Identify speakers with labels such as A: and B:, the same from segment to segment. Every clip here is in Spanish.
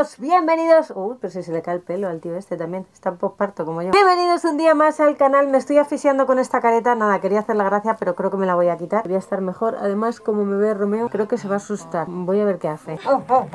A: chicos, bienvenidos. Uy, pero si se le cae el pelo al tío este también, está en posparto como yo. Bienvenidos un día más al canal. Me estoy asfixiando con esta careta. Nada, quería hacer la gracia, pero creo que me la voy a quitar. Voy a estar mejor. Además, como me ve Romeo, creo que se va a asustar. Voy a ver qué hace. ¡Oh, oh,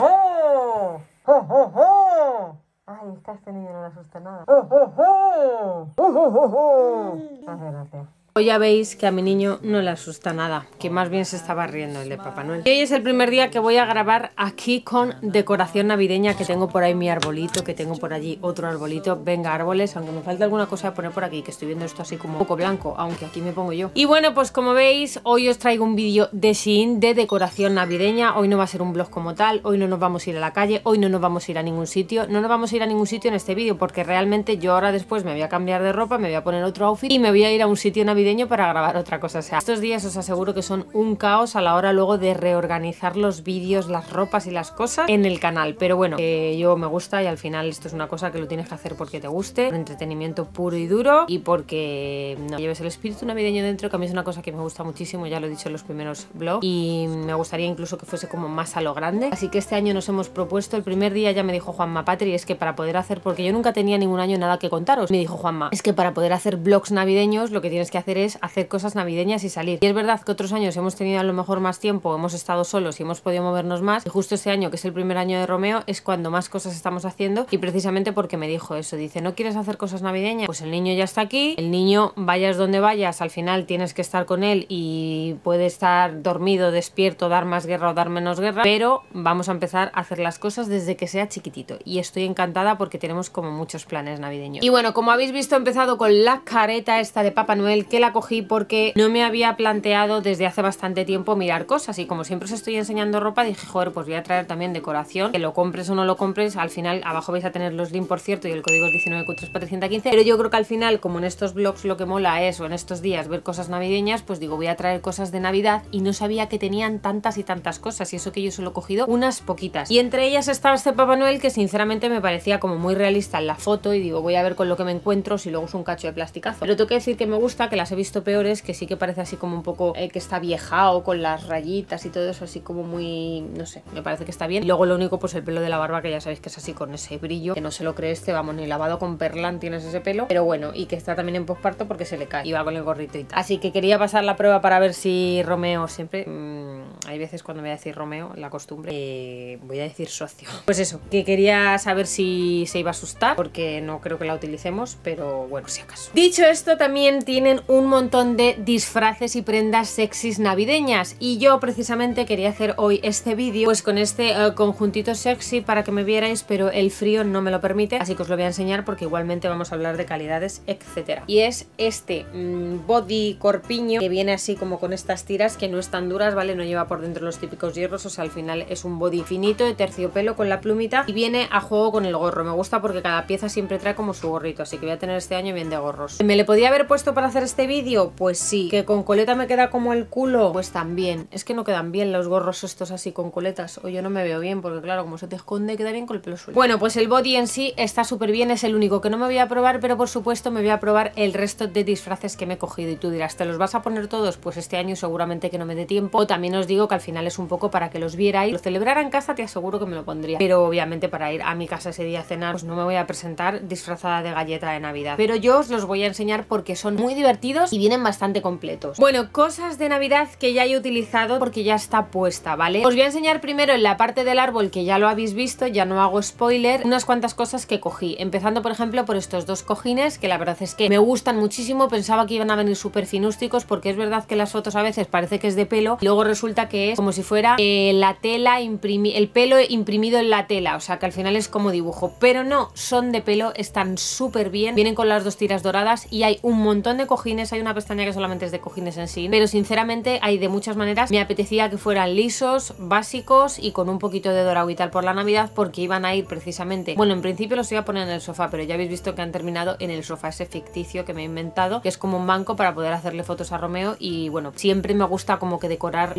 A: oh! ¡Oh, oh, oh! Ay, es que a este niño no le asusta nada. ¡Oh, oh, oh! ¡Oh, oh, oh! Hace gracia. Hoy ya veis que a mi niño no le asusta nada, que más bien se estaba riendo el de Papá Noel. Y hoy es el primer día que voy a grabar aquí con decoración navideña, que tengo por ahí mi arbolito, que tengo por allí otro arbolito. Venga, árboles, aunque me falta alguna cosa a poner por aquí, que estoy viendo esto así como un poco blanco, aunque aquí me pongo yo. Y bueno, pues como veis, hoy os traigo un vídeo de Shein de decoración navideña. Hoy no va a ser un vlog como tal, hoy no nos vamos a ir a la calle, hoy no nos vamos a ir a ningún sitio. No nos vamos a ir a ningún sitio en este vídeo, porque realmente yo ahora después me voy a cambiar de ropa, me voy a poner otro outfit y me voy a ir a un sitio navideño para grabar otra cosa. O sea, estos días os aseguro que son un caos a la hora luego de reorganizar los vídeos, las ropas y las cosas en el canal. Pero bueno, yo me gusta y al final esto es una cosa que lo tienes que hacer porque te guste, un entretenimiento puro y duro y porque no lleves el espíritu navideño dentro, que a mí es una cosa que me gusta muchísimo, ya lo he dicho en los primeros vlogs, y me gustaría incluso que fuese como más a lo grande. Así que este año nos hemos propuesto, el primer día ya me dijo Juanma Patri, es que para poder hacer, porque yo nunca tenía ningún año nada que contaros, me dijo Juanma, es que para poder hacer vlogs navideños lo que tienes que hacer es hacer cosas navideñas y salir. Y es verdad que otros años hemos tenido a lo mejor más tiempo, hemos estado solos y hemos podido movernos más, y justo este año, que es el primer año de Romeo, es cuando más cosas estamos haciendo, y precisamente porque me dijo eso, dice, ¿no quieres hacer cosas navideñas? Pues el niño ya está aquí, el niño vayas donde vayas, al final tienes que estar con él y puede estar dormido, despierto, dar más guerra o dar menos guerra, pero vamos a empezar a hacer las cosas desde que sea chiquitito, y estoy encantada porque tenemos como muchos planes navideños. Y bueno, como habéis visto, he empezado con la careta esta de Papá Noel, que la cogí porque no me había planteado desde hace bastante tiempo mirar cosas, y como siempre os estoy enseñando ropa, dije, joder, pues voy a traer también decoración, que lo compres o no lo compres, al final abajo vais a tener los links, por cierto, y el código es 19Q3 pero yo creo que al final, como en estos vlogs lo que mola es, o en estos días, ver cosas navideñas, pues digo, voy a traer cosas de Navidad, y no sabía que tenían tantas y tantas cosas, y eso que yo solo he cogido unas poquitas, y entre ellas estaba este Papá Noel, que sinceramente me parecía como muy realista en la foto, y digo, voy a ver con lo que me encuentro, si luego es un cacho de plasticazo, pero tengo que decir que me gusta, que las he visto peores, que sí que parece así como un poco que está viejao, con las rayitas y todo eso, así como muy, no sé, me parece que está bien. Y luego lo único, pues el pelo de la barba, que ya sabéis que es así con ese brillo, que no se lo cree este, vamos, ni lavado con Perlan tienes ese pelo, pero bueno, y que está también en posparto porque se le cae y va con el gorrito y tal. Así que quería pasar la prueba para ver si Romeo siempre, hay veces cuando voy a decir Romeo, la costumbre, voy a decir socio. Pues eso, que quería saber si se iba a asustar, porque no creo que la utilicemos, pero bueno, si acaso. Dicho esto, también tienen un montón de disfraces y prendas sexys navideñas, y yo precisamente quería hacer hoy este vídeo pues con este conjuntito sexy para que me vierais, pero el frío no me lo permite, así que os lo voy a enseñar porque igualmente vamos a hablar de calidades, etcétera. Y es este body corpiño, que viene así como con estas tiras que no están duras, ¿vale? No lleva por dentro los típicos hierros, o sea, al final es un body finito de terciopelo con la plumita, y viene a juego con el gorro. Me gusta porque cada pieza siempre trae como su gorrito, así que voy a tener este año bien de gorros. ¿Me le podía haber puesto para hacer este vídeo? Pues sí. ¿Que con coleta me queda como el culo? Pues también. Es que no quedan bien los gorros estos así con coletas, o yo no me veo bien, porque claro, como se te esconde queda bien con el pelo suelto. Bueno, pues el body en sí está súper bien, es el único que no me voy a probar, pero por supuesto me voy a probar el resto de disfraces que me he cogido. Y tú dirás, ¿te los vas a poner todos? Pues este año seguramente que no me dé tiempo, o también os digo que al final es un poco para que los vierais. Lo celebrara en casa te aseguro que me lo pondría, pero obviamente para ir a mi casa ese día a cenar, pues no me voy a presentar disfrazada de galleta de Navidad, pero yo os los voy a enseñar porque son muy divertidos y vienen bastante completos. Bueno, cosas de Navidad que ya he utilizado porque ya está puesta, ¿vale? Os voy a enseñar primero en la parte del árbol, que ya lo habéis visto, ya no hago spoiler, unas cuantas cosas que cogí, empezando por ejemplo por estos dos cojines, que la verdad es que me gustan muchísimo. Pensaba que iban a venir súper finústicos, porque es verdad que las fotos a veces parece que es de pelo, y luego resulta que es como si fuera la tela el pelo imprimido en la tela, o sea que al final es como dibujo, pero no, son de pelo, están súper bien, vienen con las dos tiras doradas, y hay un montón de cojines, hay una pestaña que solamente es de cojines en sí, pero sinceramente hay de muchas maneras. Me apetecía que fueran lisos, básicos y con un poquito de dorado y tal por la Navidad, porque iban a ir precisamente, bueno, en principio los iba a poner en el sofá, pero ya habéis visto que han terminado en el sofá ese ficticio que me he inventado, que es como un banco para poder hacerle fotos a Romeo. Y bueno, siempre me gusta como que decorar lo que está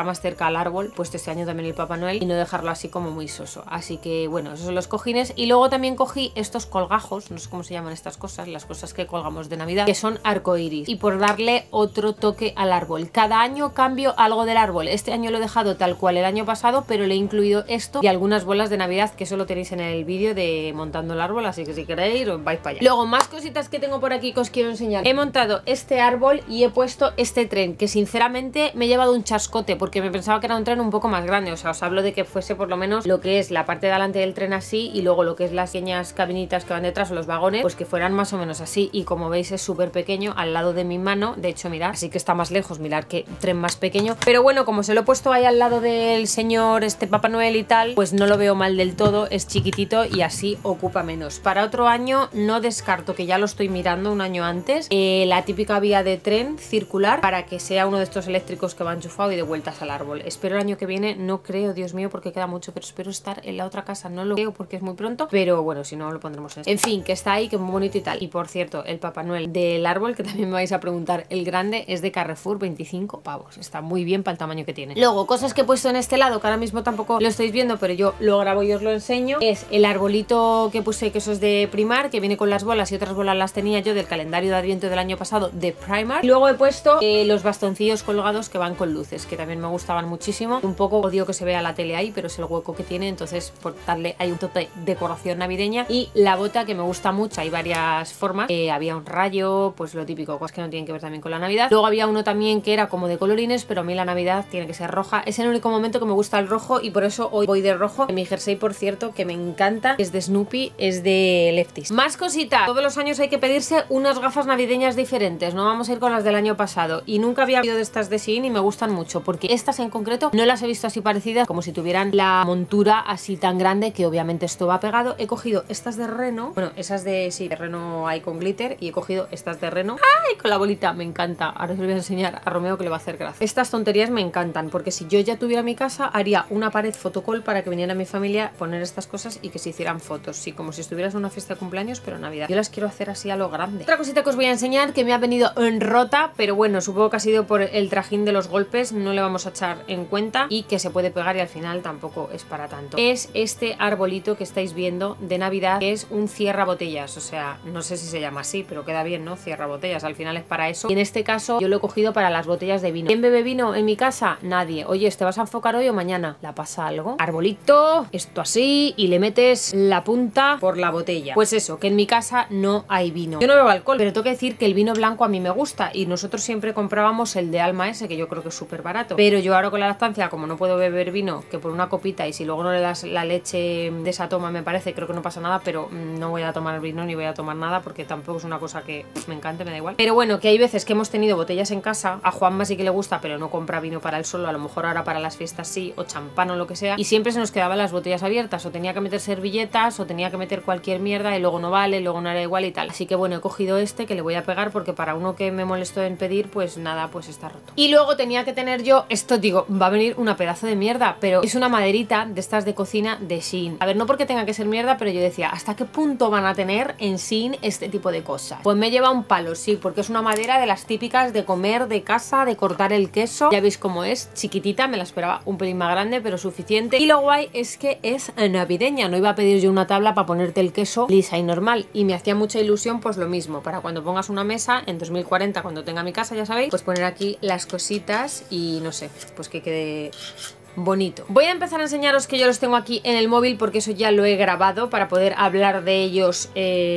A: más cerca al árbol, puesto este año también el Papá Noel, y no dejarlo así como muy soso. Así que bueno, esos son los cojines. Y luego también cogí estos colgajos, no sé cómo se llaman estas cosas, las cosas que colgamos de Navidad, que son arcoiris, y por darle otro toque al árbol. Cada año cambio algo del árbol. Este año lo he dejado tal cual el año pasado, pero le he incluido esto y algunas bolas de Navidad, que eso lo tenéis en el vídeo de montando el árbol, así que si queréis os vais para allá. Luego, más cositas que tengo por aquí que os quiero enseñar. He montado este árbol y he puesto este tren, que sinceramente me he llevado un chascote porque me pensaba que era un tren un poco más grande. O sea, os hablo de que fuese por lo menos lo que es la parte de delante del tren así, y luego lo que es las pequeñas cabinitas que van detrás o los vagones, pues que fueran más o menos así. Y como veis es súper pequeño al lado de mi mano. De hecho, mirad, así que está más lejos, mirad qué tren más pequeño. Pero bueno, como se lo he puesto ahí al lado del señor Papá Noel y tal, pues no lo veo mal del todo, es chiquitito y así ocupa menos. Para otro año no descarto, que ya lo estoy mirando un año antes, la típica vía de tren circular, para que sea uno de estos eléctricos que va enchufado y de vueltas al árbol. Espero el año que viene, no creo, Dios mío, porque queda mucho, pero espero estar en la otra casa. No lo creo porque es muy pronto, pero bueno, si no lo pondremos en fin, que está ahí, que es muy bonito y tal. Y por cierto, el Papá Noel del árbol, que también me vais a preguntar, el grande es de Carrefour, 25 pavos. Está muy bien para el tamaño que tiene. Luego, cosas que he puesto en este lado, que ahora mismo tampoco lo estáis viendo, pero yo lo grabo y os lo enseño. Es el arbolito que puse, que eso es de Primark, que viene con las bolas, y otras bolas las tenía yo del calendario de Adviento del año pasado de Primark. Y luego he puesto los bastoncillos colgados que van con luces, que también me gustaban muchísimo. Un poco odio que se vea la tele ahí, pero es el hueco que tiene, entonces por darle hay un toque de decoración navideña. Y la bota, que me gusta mucho, hay varias formas. Había un rayo, pues lo típico, cosas que no tienen que ver también con la Navidad. Luego había uno también que era como de colorines, pero a mí la Navidad tiene que ser roja. Es el único momento que me gusta el rojo y por eso hoy voy de rojo. Mi jersey, por cierto, que me encanta, es de Snoopy, es de Lefties. Más cositas. Todos los años hay que pedirse unas gafas navideñas diferentes. No vamos a ir con las del año pasado. Y nunca había habido de estas de Shein y me gustan mucho, porque estas en concreto no las he visto así parecidas, como si tuvieran la montura así tan grande, que obviamente esto va pegado. He cogido estas de Reno, bueno, esas de, sí, de Reno hay con glitter, y he cogido estas de Reno. ¡Ay! Con la bolita, me encanta. Ahora os lo voy a enseñar a Romeo, que le va a hacer gracia. Estas tonterías me encantan, porque si yo ya tuviera mi casa, haría una pared fotocall para que viniera mi familia, poner estas cosas y que se hicieran fotos. Sí, como si estuvieras en una fiesta de cumpleaños, pero Navidad. Yo las quiero hacer así a lo grande. Otra cosita que os voy a enseñar, que me ha venido en rota, pero bueno, supongo que ha sido por el trajín de los golpes, no le vamos a echar en cuenta, y que se puede pegar y al final tampoco es para tanto. Es este arbolito que estáis viendo de Navidad, que es un cierra botellas, o sea, no sé si se llama así, pero queda bien, ¿no? Cierra botellas, al final es para eso. Y en este caso yo lo he cogido para las botellas de vino. ¿Quién bebe vino en mi casa? Nadie. Oye, ¿te vas a enfocar hoy o mañana? ¿La pasa algo? Arbolito, esto así, y le metes la punta por la botella. Pues eso, que en mi casa no hay vino. Yo no bebo alcohol, pero tengo que decir que el vino blanco a mí me gusta, y nosotros siempre comprábamos el de Alma ese, que yo creo que es súper barato. Pero yo ahora con la lactancia, como no puedo beber vino que por una copita, y si luego no le das la leche de esa toma, me parece, creo que no pasa nada, pero no voy a tomar el vino ni voy a tomar nada, porque tampoco es una cosa que me encante, me da igual. Pero bueno, que hay veces que hemos tenido botellas en casa, a Juanma sí que le gusta, pero no compra vino para él solo, a lo mejor ahora para las fiestas sí, o champán o lo que sea, y siempre se nos quedaban las botellas abiertas, o tenía que meter servilletas, o tenía que meter cualquier mierda, y luego no vale, luego no era igual y tal. Así que bueno, he cogido este, que le voy a pegar, porque para uno que me molestó en pedir, pues nada, pues está roto. Y luego tenía que tener yo, esto digo, va a venir una pedazo de mierda, pero es una maderita de estas de cocina de Shein. A ver, no porque tenga que ser mierda, pero yo decía, ¿hasta qué punto van a tener en Shein este tipo de cosas? Pues me lleva un palo, sí, porque es una madera de las típicas de comer de casa, de cortar el queso. Ya veis cómo es, chiquitita, me la esperaba un pelín más grande, pero suficiente. Y lo guay es que es navideña, no iba a pedir yo una tabla para ponerte el queso lisa y normal, y me hacía mucha ilusión, pues lo mismo, para cuando pongas una mesa en 2040, cuando tenga mi casa, ya sabéis, pues poner aquí las cositas y no sé, pues que quede bonito. Voy a empezar a enseñaros que yo los tengo aquí en el móvil, porque eso ya lo he grabado para poder hablar de ellos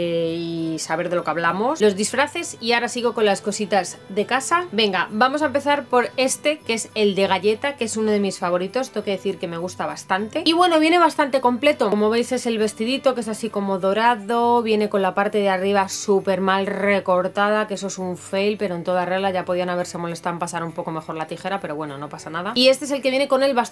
A: y saber de lo que hablamos. Los disfraces, y ahora sigo con las cositas de casa. Venga, vamos a empezar por este, que es el de galleta, que es uno de mis favoritos. Tengo que decir que me gusta bastante. Y bueno, viene bastante completo. Como veis, es el vestidito, que es así como dorado. Viene con la parte de arriba súper mal recortada, que eso es un fail, pero en toda regla. Ya podían haberse molestado en pasar un poco mejor la tijera, pero bueno, no pasa nada. Y este es el que viene con el bastón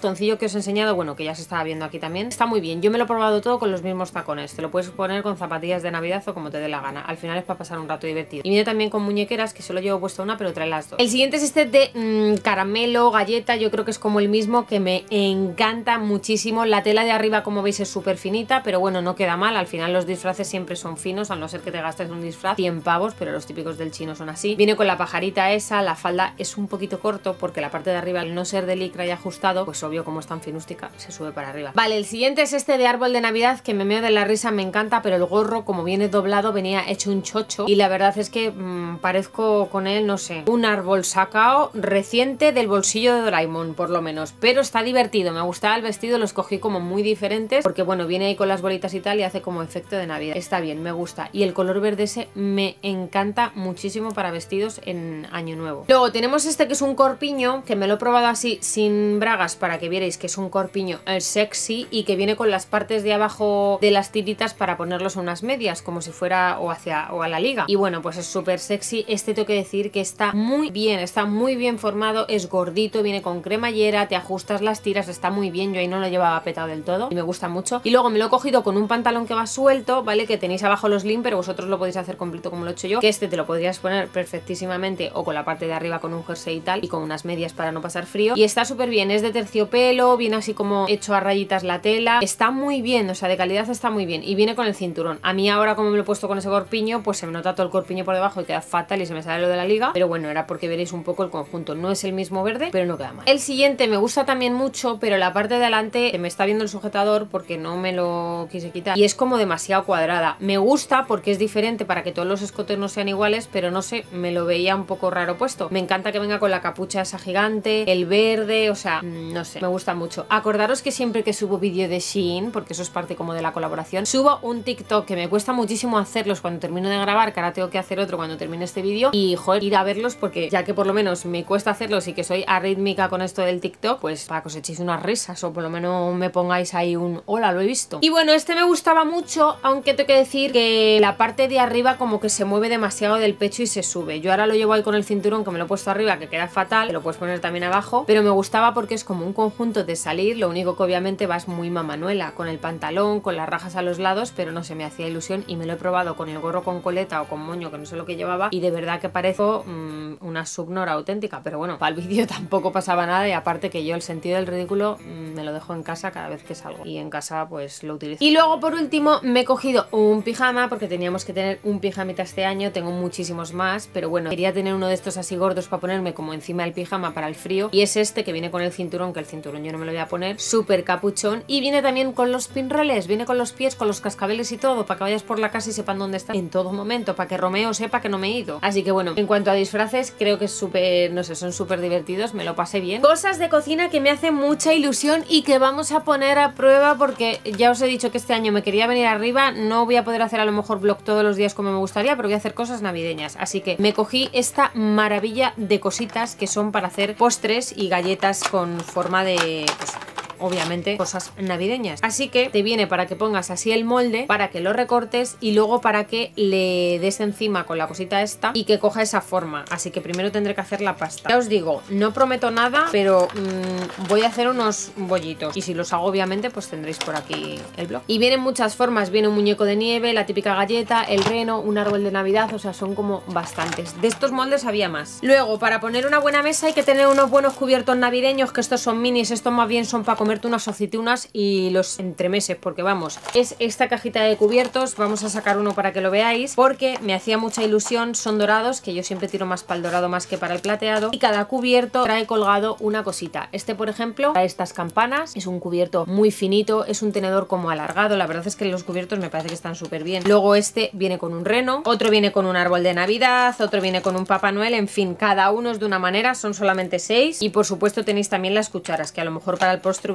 A: bastoncillo que os he enseñado, bueno, que ya se estaba viendo aquí también, está muy bien. Yo me lo he probado todo con los mismos tacones. Te lo puedes poner con zapatillas de Navidad o como te dé la gana. Al final es para pasar un rato divertido. Y viene también con muñequeras, que solo llevo puesta una, pero trae las dos. El siguiente es este de caramelo, galleta. Yo creo que es como el mismo, que me encanta muchísimo. La tela de arriba, como veis, es súper finita, pero bueno, no queda mal. Al final los disfraces siempre son finos, a no ser que te gastes un disfraz 100 pavos, pero los típicos del chino son así. Viene con la pajarita esa, la falda es un poquito corto porque la parte de arriba, al no ser de licra y ajustado, pues obvio, como es tan finústica, se sube para arriba. Vale, el siguiente es este de árbol de Navidad, que me meo de la risa, me encanta, pero el gorro, como viene doblado, venía hecho un chocho y la verdad es que parezco con él, no sé, un árbol sacado reciente del bolsillo de Doraemon, por lo menos, pero está divertido. Me gustaba el vestido, los cogí como muy diferentes porque bueno, viene ahí con las bolitas y tal y hace como efecto de Navidad. Está bien, me gusta, y el color verde ese me encanta muchísimo para vestidos en Año Nuevo. Luego tenemos este que es un corpiño, que me lo he probado así sin bragas para que vierais que es un corpiño sexy y que viene con las partes de abajo de las tiritas para ponerlos en unas medias, como si fuera o a la liga. Y bueno, pues es súper sexy. Este tengo que decir que está muy bien formado, es gordito, viene con cremallera, te ajustas las tiras, está muy bien. Yo ahí no lo llevaba petado del todo y me gusta mucho. Y luego me lo he cogido con un pantalón que va suelto, ¿vale? Que tenéis abajo los slim, pero vosotros lo podéis hacer completo como lo he hecho yo, que este te lo podrías poner perfectísimamente o con la parte de arriba con un jersey y tal, y con unas medias para no pasar frío. Y está súper bien, es de terciopelo, viene así como hecho a rayitas la tela, está muy bien, o sea, de calidad está muy bien, y viene con el cinturón. A mí ahora, como me lo he puesto con ese corpiño, pues se me nota todo el corpiño por debajo y queda fatal y se me sale lo de la liga, pero bueno, era porque veréis un poco el conjunto. No es el mismo verde, pero no queda mal. El siguiente me gusta también mucho, pero la parte de adelante me está viendo el sujetador porque no me lo quise quitar y es como demasiado cuadrada. Me gusta porque es diferente para que todos los escotes no sean iguales, pero no sé, me lo veía un poco raro puesto. Me encanta que venga con la capucha esa gigante, el verde, o sea, no sé, me gusta mucho. Acordaros que siempre que subo vídeo de Shein, porque eso es parte como de la colaboración, subo un TikTok que me cuesta muchísimo hacerlos cuando termino de grabar, que ahora tengo que hacer otro cuando termine este vídeo, y joder, ir a verlos porque ya que por lo menos me cuesta hacerlos y que soy arrítmica con esto del TikTok, pues para que os echéis unas risas o por lo menos me pongáis ahí un hola, lo he visto. Y bueno, este me gustaba mucho, aunque tengo que decir que la parte de arriba como que se mueve demasiado del pecho y se sube. Yo ahora lo llevo ahí con el cinturón, que me lo he puesto arriba, que queda fatal, te lo puedes poner también abajo, pero me gustaba porque es como un conjunto de salir, lo único que obviamente vas muy mamanuela, con el pantalón, con las rajas a los lados, pero no se me hacía ilusión y me lo he probado con el gorro con coleta o con moño, que no sé lo que llevaba, y de verdad que parezco una subnora auténtica, pero bueno, para el vídeo tampoco pasaba nada, y aparte que yo el sentido del ridículo me lo dejo en casa cada vez que salgo, y en casa pues lo utilizo. Y luego por último me he cogido un pijama, porque teníamos que tener un pijamita este año, tengo muchísimos más, pero bueno, quería tener uno de estos así gordos para ponerme como encima del pijama para el frío, y es este que viene con el cinturón, que el cinturón yo no me lo voy a poner, súper capuchón, y viene también con los pinreles, viene con los pies, con los cascabeles y todo, para que vayas por la casa y sepan dónde está en todo momento, para que Romeo sepa que no me he ido. Así que bueno, en cuanto a disfraces, creo que es súper, no sé, son súper divertidos, me lo pasé bien. Cosas de cocina que me hacen mucha ilusión y que vamos a poner a prueba, porque ya os he dicho que este año me quería venir arriba, no voy a poder hacer a lo mejor vlog todos los días como me gustaría, pero voy a hacer cosas navideñas, así que me cogí esta maravilla de cositas que son para hacer postres y galletas con forma de, pues, obviamente cosas navideñas. Así que te viene para que pongas así el molde, para que lo recortes y luego para que le des encima con la cosita esta y que coja esa forma. Así que primero tendré que hacer la pasta. Ya os digo, no prometo nada, pero voy a hacer unos bollitos, y si los hago obviamente pues tendréis por aquí el blog. Y vienen muchas formas, viene un muñeco de nieve, la típica galleta, el reno, un árbol de Navidad, o sea, son como bastantes. De estos moldes había más. Luego, para poner una buena mesa hay que tener unos buenos cubiertos navideños, que estos son minis, estos más bien son para comer unas aceitunas y los entremeses, porque vamos, es esta cajita de cubiertos. Vamos a sacar uno para que lo veáis, porque me hacía mucha ilusión. Son dorados, que yo siempre tiro más para el dorado más que para el plateado, y cada cubierto trae colgado una cosita. Este, por ejemplo, trae estas campanas, es un cubierto muy finito, es un tenedor como alargado. La verdad es que los cubiertos me parece que están súper bien. Luego este viene con un reno, otro viene con un árbol de Navidad, otro viene con un Papá Noel, en fin, cada uno es de una manera, son solamente 6. Y por supuesto tenéis también las cucharas, que a lo mejor para el postre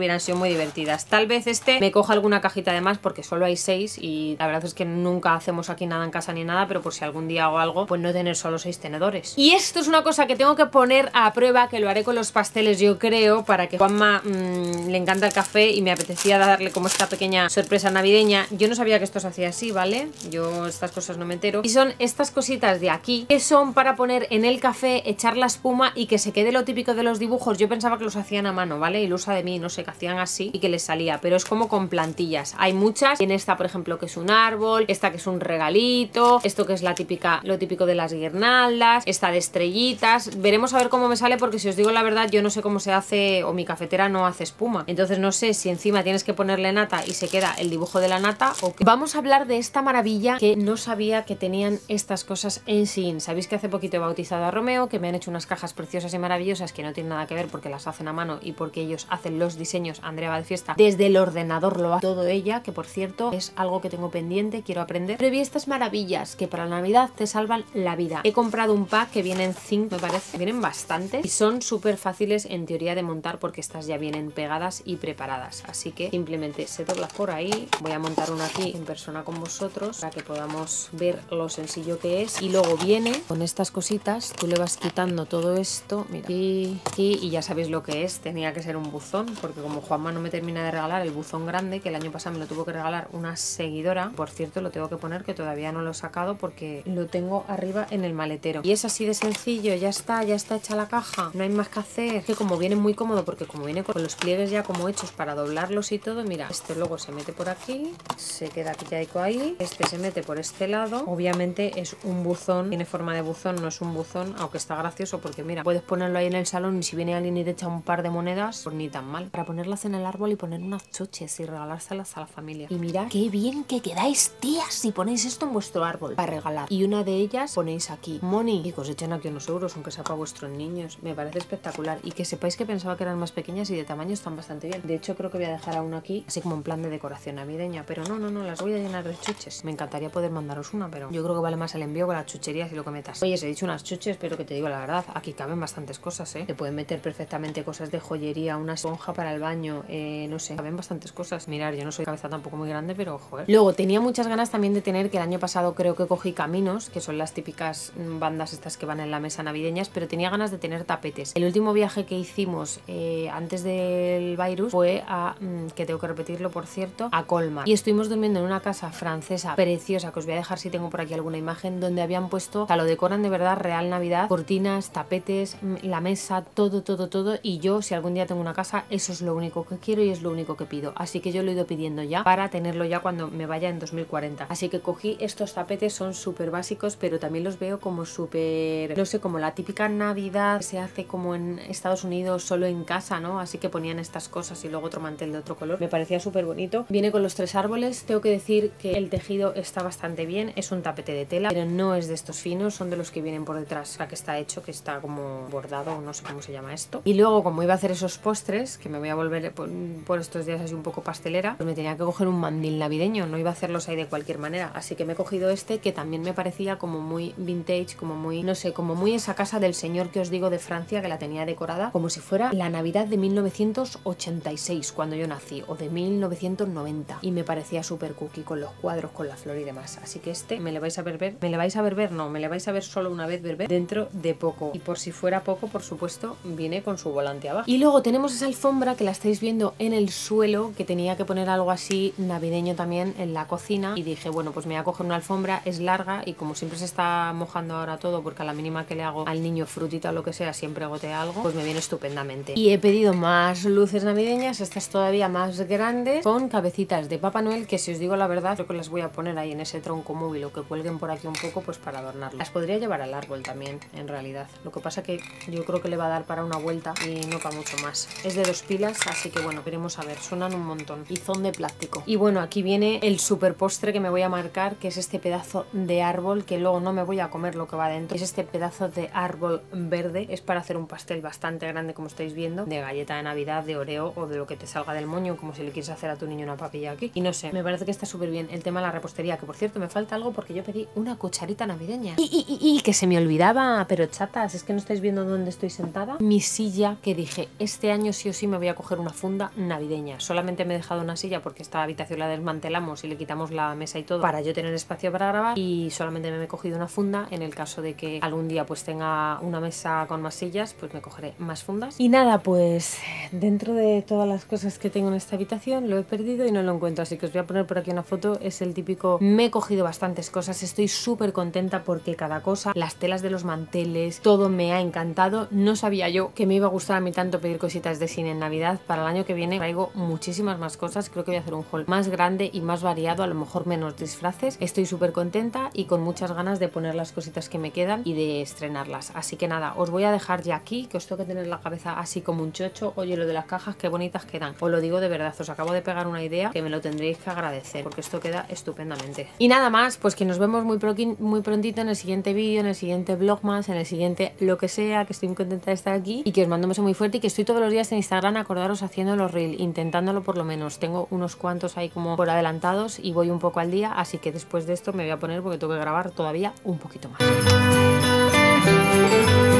A: hubieran sido muy divertidas. Tal vez me coja alguna cajita de más porque solo hay 6 y la verdad es que nunca hacemos aquí nada en casa ni nada, pero por si algún día hago algo, pues no tener solo 6 tenedores. Y esto es una cosa que tengo que poner a prueba, que lo haré con los pasteles, yo creo, para que Juanma le encanta el café y me apetecía darle como esta pequeña sorpresa navideña. Yo no sabía que esto se hacía así, ¿vale? Yo estas cosas no me entero. Y son estas cositas de aquí, que son para poner en el café, echar la espuma y que se quede lo típico de los dibujos. Yo pensaba que los hacían a mano, ¿vale? Ilusa de mí, no sé, que hacían así y que les salía, pero es como con plantillas. Hay muchas. En esta, por ejemplo, que es un árbol, esta que es un regalito, esto que es lo típico de las guirnaldas, esta de estrellitas. Veremos a ver cómo me sale, porque si os digo la verdad, yo no sé cómo se hace, o mi cafetera no hace espuma. Entonces no sé si encima tienes que ponerle nata y se queda el dibujo de la nata o qué. Vamos a hablar de esta maravilla que no sabía que tenían estas cosas en Shein. Sabéis que hace poquito he bautizado a Romeo, que me han hecho unas cajas preciosas y maravillosas que no tienen nada que ver porque las hacen a mano y porque ellos hacen los diseños. Andrea va de fiesta desde el ordenador, lo hace todo ella, que por cierto es algo que tengo pendiente, quiero aprender. Pero vi estas maravillas que para la Navidad te salvan la vida. He comprado un pack que vienen 5, me parece, vienen bastantes y son súper fáciles en teoría de montar porque estas ya vienen pegadas y preparadas, así que simplemente se dobla por ahí. Voy a montar una aquí en persona con vosotros para que podamos ver lo sencillo que es. Y luego viene con estas cositas, tú le vas quitando todo esto, mira, aquí, y ya sabéis lo que es. Tenía que ser un buzón, porque como Juanma no me termina de regalar el buzón grande, que el año pasado me lo tuvo que regalar una seguidora, por cierto lo tengo que poner, que todavía no lo he sacado porque lo tengo arriba en el maletero. Y es así de sencillo, ya está hecha la caja, no hay más que hacer. Que como viene muy cómodo, porque como viene con los pliegues ya como hechos para doblarlos y todo, mira, este luego se mete por aquí, se queda pilladico ahí, este se mete por este lado. Obviamente es un buzón, tiene forma de buzón, no es un buzón, aunque está gracioso porque mira, puedes ponerlo ahí en el salón y si viene alguien y te echa un par de monedas, pues ni tan mal. Para ponerlas en el árbol y poner unas chuches y regalárselas a la familia. Y mirad qué bien que quedáis, tías, si ponéis esto en vuestro árbol para regalar. Y una de ellas ponéis aquí money y cosechan aquí unos euros, aunque sea para vuestros niños. Me parece espectacular. Y que sepáis que pensaba que eran más pequeñas y de tamaño están bastante bien. De hecho creo que voy a dejar a una aquí, así como en plan de decoración navideña. Pero no, las voy a llenar de chuches. Me encantaría poder mandaros una, pero yo creo que vale más el envío con las chucherías y lo que metas. Oye, os he dicho unas chuches, pero que te digo la verdad, aquí caben bastantes cosas, ¿eh? Te pueden meter perfectamente cosas de joyería, una esponja para el baño, no sé, caben bastantes cosas. Mirad, yo no soy cabeza tampoco muy grande, pero joder. Luego tenía muchas ganas también de tener, que el año pasado creo que cogí Caminos, que son las típicas bandas estas que van en la mesa navideñas, pero tenía ganas de tener tapetes. El último viaje que hicimos antes del virus fue a, que tengo que repetirlo por cierto, a Colmar. Y estuvimos durmiendo en una casa francesa preciosa, que os voy a dejar si tengo por aquí alguna imagen, donde habían puesto, o sea, lo decoran de verdad, real Navidad, cortinas, tapetes, la mesa, todo, y yo, si algún día tengo una casa, eso es lo único que quiero y es lo único que pido. Así que yo lo he ido pidiendo ya para tenerlo ya cuando me vaya en 2040. Así que cogí estos tapetes, son súper básicos, pero también los veo como súper, no sé, como la típica Navidad que se hace como en Estados Unidos, solo en casa, ¿no? Así que ponían estas cosas y luego otro mantel de otro color. Me parecía súper bonito. Viene con los 3 árboles. Tengo que decir que el tejido está bastante bien. Es un tapete de tela, pero no es de estos finos, son de los que vienen por detrás, o sea, que está hecho, que está como bordado, no sé cómo se llama esto. Y luego, como iba a hacer esos postres, que me voy a volver por estos días así un poco pastelera, pues me tenía que coger un mandil navideño, no iba a hacerlos ahí de cualquier manera. Así que me he cogido este, que también me parecía como muy vintage, como muy, no sé, como muy esa casa del señor que os digo de Francia, que la tenía decorada como si fuera la Navidad de 1986, cuando yo nací, o de 1990. Y me parecía súper cookie con los cuadros, con la flor y demás. Así que este me le vais a ver, me le vais a ver, no, me le vais a ver solo una vez ver dentro de poco. Y por si fuera poco, por supuesto, viene con su volante abajo. Y luego tenemos esa alfombra que la estáis viendo en el suelo, que tenía que poner algo así navideño también en la cocina. Y dije, bueno, pues me voy a coger una alfombra, es larga y como siempre se está mojando ahora todo, porque a la mínima que le hago al niño frutita o lo que sea, siempre gotea algo, pues me viene estupendamente. Y he pedido más luces navideñas, estas todavía más grandes, con cabecitas de Papá Noel, que si os digo la verdad, creo que las voy a poner ahí en ese tronco móvil o que cuelguen por aquí un poco, pues para adornarlas. Las podría llevar al árbol también, en realidad. Lo que pasa que yo creo que le va a dar para una vuelta y no para mucho más. Es de 2 pilas, así que bueno, veremos a ver. Suenan un montón. Y son de plástico. Y bueno, aquí viene el super postre que me voy a marcar, que es este pedazo de árbol, que luego no me voy a comer lo que va dentro. Es este pedazo de árbol verde. Es para hacer un pastel bastante grande, como estáis viendo, de galleta de Navidad, de Oreo o de lo que te salga del moño, como si le quieres hacer a tu niño una papilla aquí. Y no sé, me parece que está súper bien el tema de la repostería, que por cierto me falta algo porque yo pedí una cucharita navideña. Y que se me olvidaba, pero chatas, es que no estáis viendo dónde estoy sentada. Mi silla, que dije, este año sí o sí me voy a coger coger una funda navideña. Solamente me he dejado una silla porque esta habitación la desmantelamos y le quitamos la mesa y todo para yo tener espacio para grabar, y solamente me he cogido una funda. En el caso de que algún día pues tenga una mesa con más sillas, pues me cogeré más fundas. Y nada, pues dentro de todas las cosas que tengo en esta habitación lo he perdido y no lo encuentro, así que os voy a poner por aquí una foto. Es el típico, me he cogido bastantes cosas, estoy súper contenta porque cada cosa, las telas de los manteles, todo me ha encantado. No sabía yo que me iba a gustar a mí tanto pedir cositas de cine en Navidad. Para el año que viene traigo muchísimas más cosas, creo que voy a hacer un haul más grande y más variado, a lo mejor menos disfraces. Estoy súper contenta y con muchas ganas de poner las cositas que me quedan y de estrenarlas, así que nada, os voy a dejar ya aquí, que os tengo que tener la cabeza así como un chocho. Oye, lo de las cajas, qué bonitas quedan, os lo digo de verdad, os acabo de pegar una idea que me lo tendréis que agradecer porque esto queda estupendamente. Y nada más, pues que nos vemos muy prontito en el siguiente vídeo, en el siguiente vlog más, en el siguiente lo que sea, que estoy muy contenta de estar aquí y que os mando un beso muy fuerte y que estoy todos los días en Instagram, acordaros, haciendo los reels, intentándolo por lo menos. Tengo unos cuantos ahí como por adelantados y voy un poco al día, así que después de esto me voy a poner porque tengo que grabar todavía un poquito más.